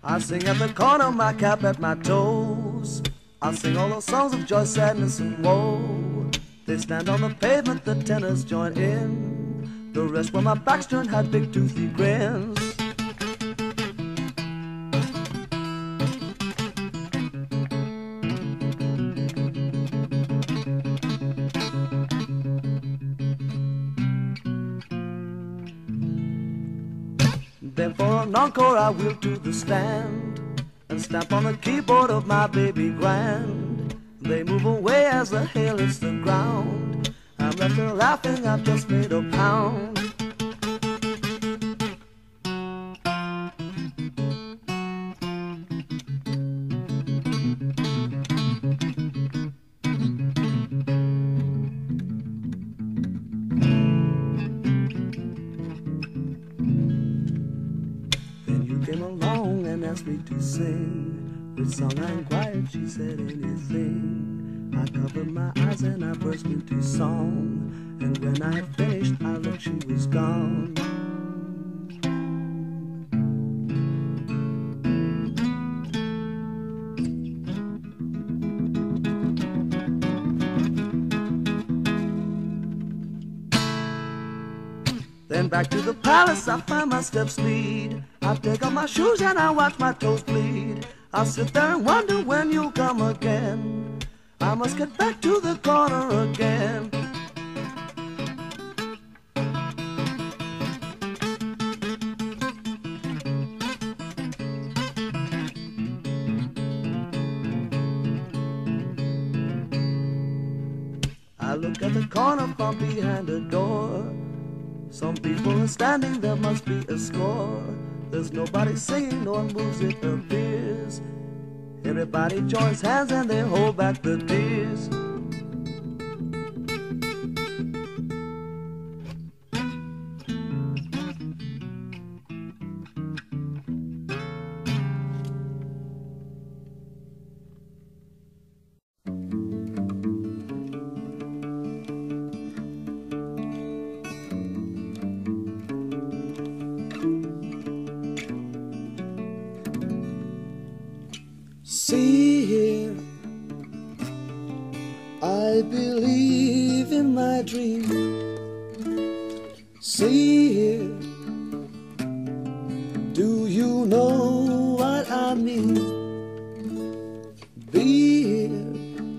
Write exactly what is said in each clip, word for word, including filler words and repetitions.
I sing at the corner, my cap at my toes. I sing all those songs of joy, sadness, and woe. They stand on the pavement, the tenors join in. The rest, when my back's turned, had big toothy grins. Then for an encore I wheel to the stand and stamp on the keyboard of my baby grand. They move away as the hail hits the ground. I'm left there laughing, I've just made a pound. Came along and asked me to sing. Which song I inquired, she said anything. I covered my eyes and I burst into song. And when I had finished, I looked, she was gone. Then back to the palace I find my steps lead. I take off my shoes and I watch my toes bleed. I sit there and wonder when you'll come again. I must get back to the corner again. I look at the corner from behind a door. Some people are standing, there must be a score. There's nobody singing, no one moves, it appears. Everybody joins hands and they hold back the tears. See here, I believe in my dream. See here, do you know what I mean? Be here,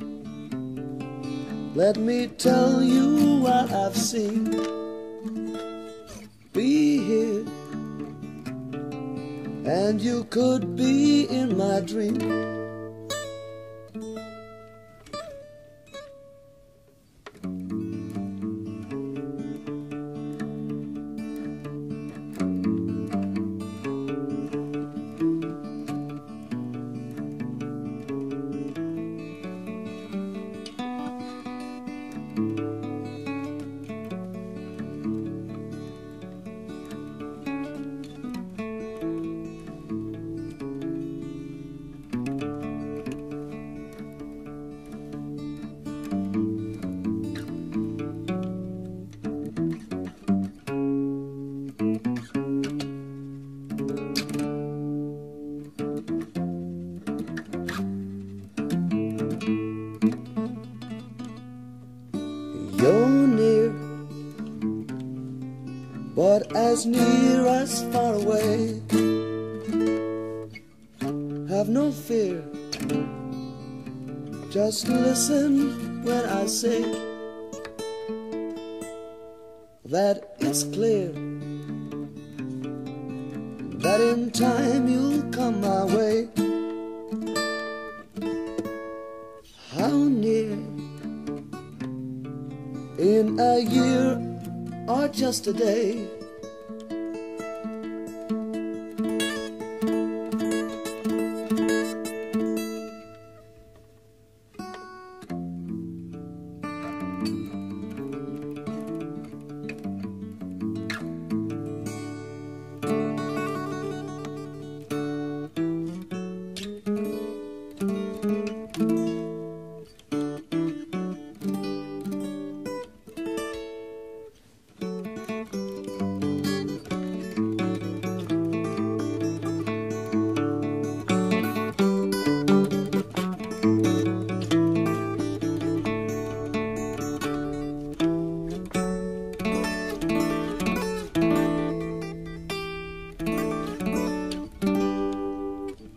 let me tell you what I've seen. Be here, and you could be in my dream. You're near, but as near as far away. Have no fear, just listen when I say that it's clear that in time you'll come my way. How near? In a year or just a day.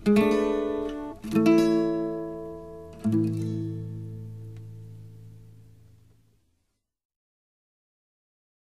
Thank